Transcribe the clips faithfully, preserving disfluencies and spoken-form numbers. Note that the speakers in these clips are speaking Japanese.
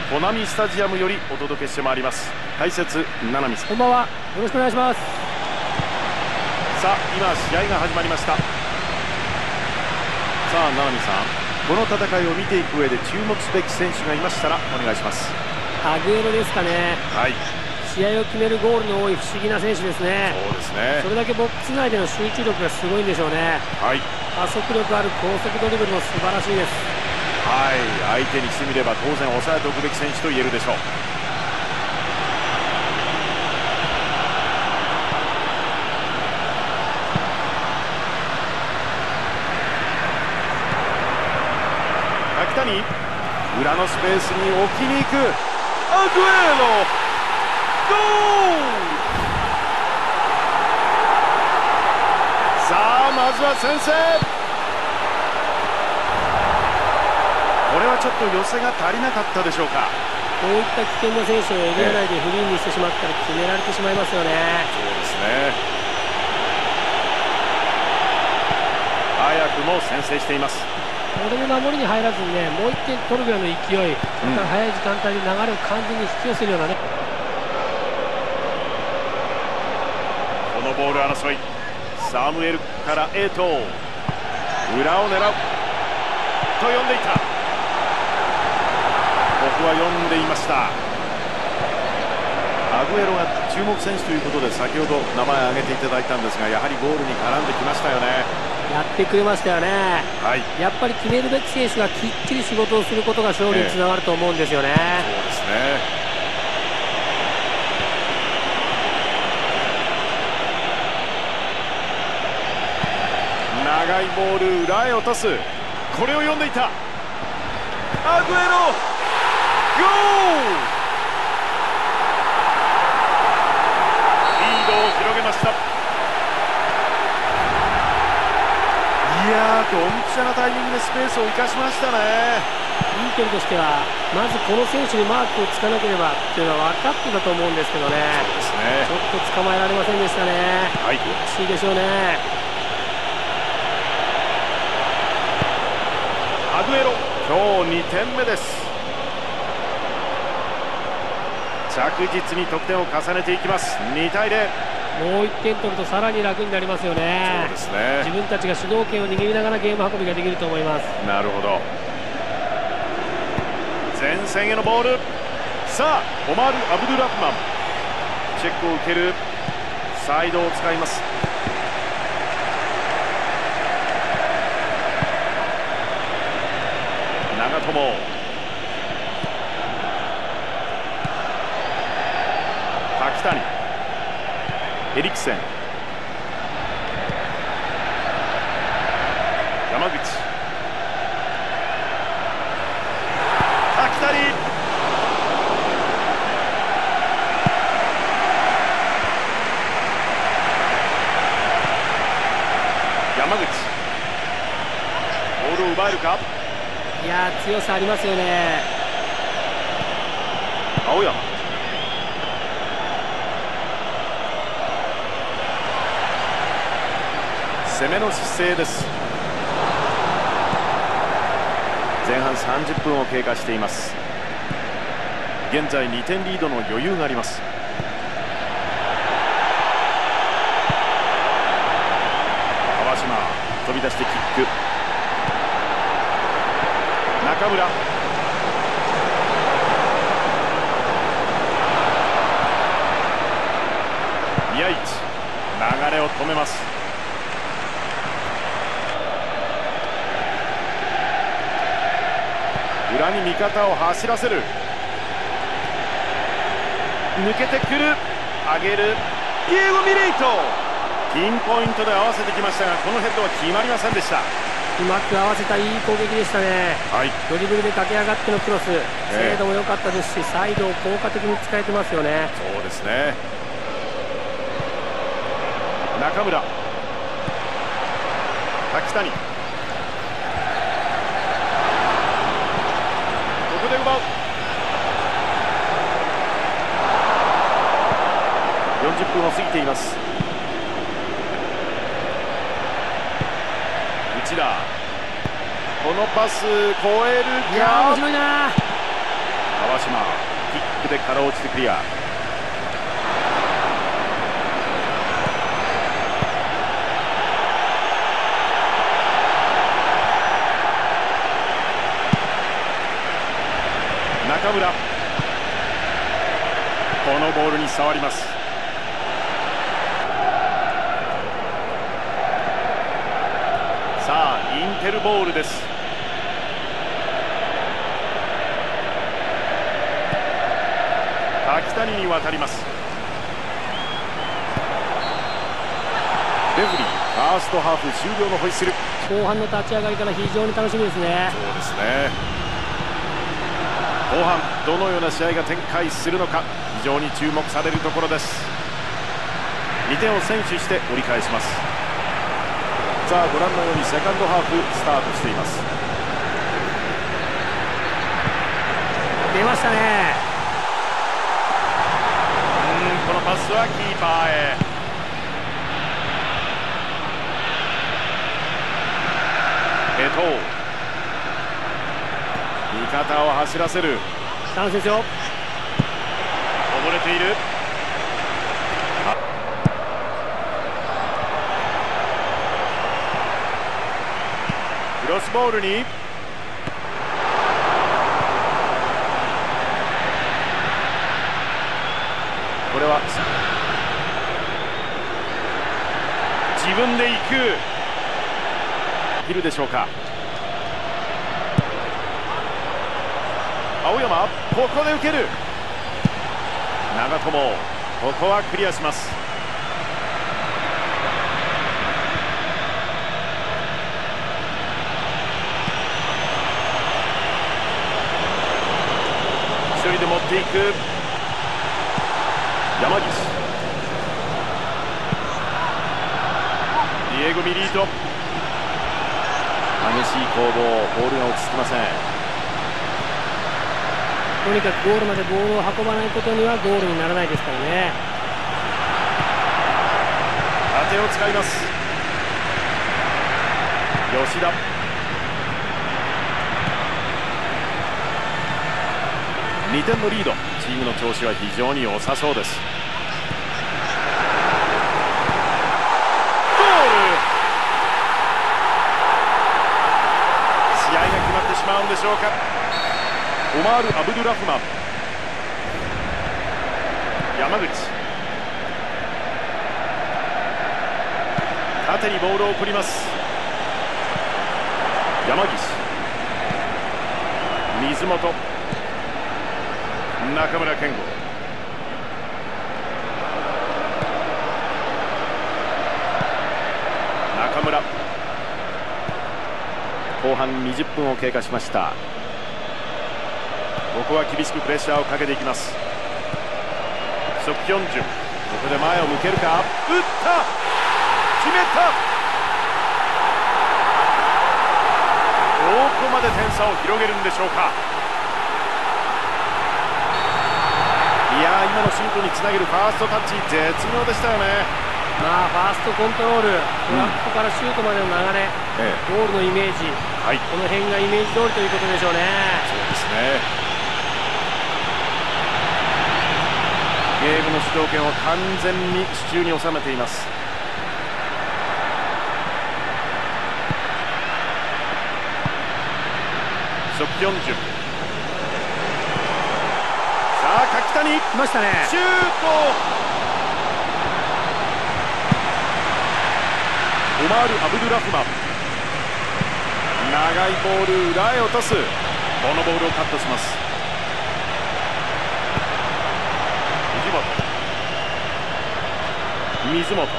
コナミスタジアムよりお届けしてまいります。解説七海さん、 こんばんは。よろしくお願いします。 さあ今試合が始まりました。さあ七海さん、この戦いを見ていく上で注目すべき選手がいましたらお願いします。 アグエロですかね。 はい、 試合を決めるゴールの多い不思議な選手ですね。 そうですね。 それだけボックス内での集中力がすごいんでしょうね。 はい、 加速力ある高速ドリブルも素晴らしいです。 はい、相手にしてみれば当然抑えておくべき選手と言えるでしょう。柿谷、裏のスペースに置きに行く。アグエロ、ゴール。さあまずは先制。これはちょっと寄せが足りなかったでしょうか。 こういった危険な選手をエリア内でフリーにしてしまったら決められてしまいますよね。 そうですね。早くも先制しています。 これで守りに入らずにね、もういってん取るぐらいの勢い、また早い時間帯で流れを完全に引き寄せるようなね、 このボール争い、サムエルからエイト、裏を狙うと呼んでいた。僕は読んでいました。アグエロが注目選手ということで先ほど名前を挙げていただいたんですが、やはりゴールに絡んできましたよね。 やってくれましたよね。 はい、 やっぱり決めるべき選手がきっちり仕事をすることが勝利につながると思うんですよね。 そうですね。長いボール、裏へ落とす。これを読んでいた。アグエロ、ゴール。リードを広げました。いやー、ドンピシャなタイミングでスペースを生かしましたね。 インテルとしてはまずこの選手にマークをつかなければっていうのは分かってたと思うんですけどね。 そうですね。 ちょっと捕まえられませんでしたね。 はい、 悔しいでしょうね。 アグエロ、今日にてんめです。着実に得点を重ねていきます。にたいゼロ。 もういってん取るとさらに楽になりますよね。 そうですね。 自分たちが主導権を握りながらゲーム運びができると思います。 なるほど。前線へのボール。さあオマール・アブドゥラフマン、チェックを受ける。サイドを使います。長友、柿谷、エリクセン、山口、柿谷、山口、ボールを奪えるか。 いやー、強さありますよね。 青山、攻めの姿勢です。前半さんじゅっぷんを経過しています。現在にてんリードの余裕があります。川島、飛び出してキック。中村、宮市、流れを止めます。裏に味方を走らせる。抜けてくる、上げる。ディエゴ・ミレイト、ピンポイントで合わせてきましたが、このヘッドは決まりませんでした。 うまく合わせたいい攻撃でしたね。 はい、 ドリブルで駆け上がってのクロス、精度も良かったですし、サイドを効果的に使えてますよね。 そうですね。中村、柿谷、ここで奪う。よんじゅっぷんを過ぎています。内田、このパス越えるか。 いやー面白いな。 川島、キックでから落ちてクリア。中村、このボールに触ります。さあインテルボールです。柿谷に渡ります。レフリー、ファーストハーフ終了のホイッスル。 後半の立ち上がりから非常に楽しみですね。 そうですね。後半どのような試合が展開するのか非常に注目されるところです。にてんを先取して折り返します。さあご覧のようにセカンドハーフスタートしています。 出ましたね。 うん、このパスはキーパーへ。エトー、味方を走らせる。 チャンスですよ。 こぼれている。クロスボールにこれは自分で行く。いるでしょうか。青山、ここで受ける。長友、ここはクリアします。一人で持っていく山岸、ディエゴ・ミリート、激しい攻防、ボールが落ち着きません。 とにかくゴールまでボールを運ばないことにはゴールにならないですからね。 縦を使います。吉田、にてんのリード。チームの調子は非常に良さそうです。ゴール。試合が決まってしまうんでしょうか。オマール・アブドゥラフマン、山口、縦にボールを送ります。山岸、水本、中村健吾、中村、後半にじゅっぷんを経過しました。ここは厳しくプレッシャーをかけていきます。ソク・ヒョンジュン、ここで前を向けるか。打った、決めた。どこまで点差を広げるんでしょうか。いやー、今のシュートにつなげるファーストタッチ、絶妙でしたよね。 まあファーストコントロール、トラップからシュートまでの流れ、ええ、ゴールのイメージ、はい、この辺がイメージ通りということでしょうね。 そうですね。ゲームの主導権を完全に手中に収めています。ソク・ヒョンジュン、さあ柿谷、 来ましたね。 シュート。オマール・アブドゥラフマン、長いボール裏へ落とす。このボールをカットします。藤本、水本、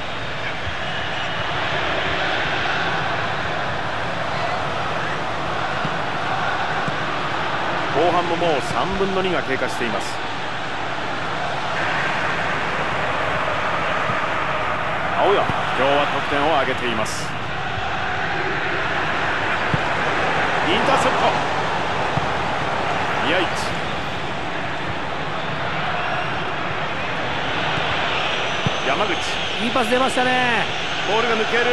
後半ももうさんぶんのにが経過しています。青山、今日は得点を挙げています。インターセプト、宮市、山口、 いいパス出ましたね。 ボールが抜ける。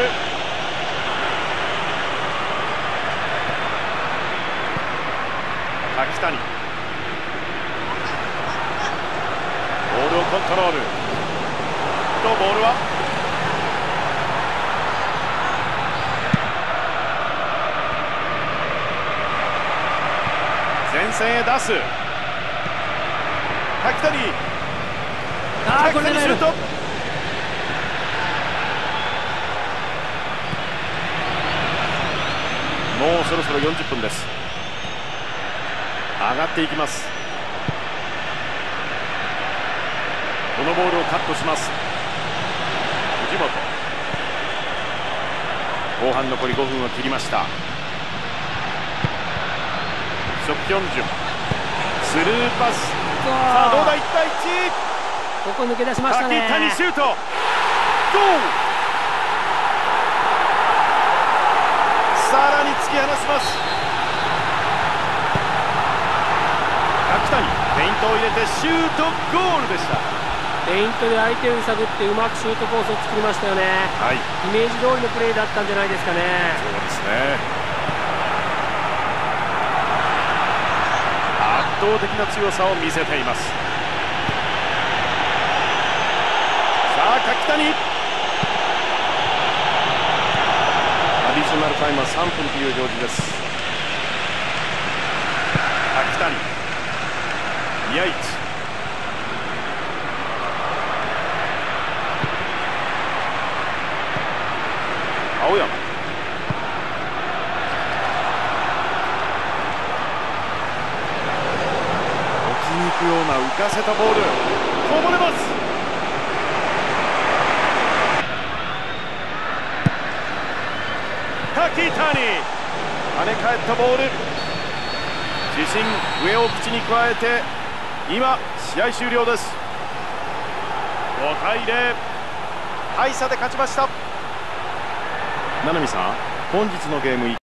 柿谷、 コントロールとボールは前線へ出す。柿谷、 あーこれ柿谷シュート。もうそろそろよんじゅっぷんです。上がっていきます。このボールをカットします。藤本、後半残りごふんを切りました。ソクヒョンジュン、スルーパス。さあどうだ、いちたいいち。 ここ抜け出しましたね。 柿谷シュート、ゴール。さらに突き放します。柿谷、フェイントを入れてシュート、ゴールでした。 フェイントで相手を揺さぶってうまくシュートコースを作りましたよね。はい、イメージ通りのプレーだったんじゃないですかね。 そうですね。圧倒的な強さを見せています。さあ柿谷、アディショナルタイムはさんぷんという表示です。柿谷、宮市、青山、置きに行くような浮かせたボール、こぼれます。柿谷、跳ね返ったボール、自信上を口に加えて今試合終了です。ごたいゼロ、大差で勝ちました。七海さん、本日のゲーム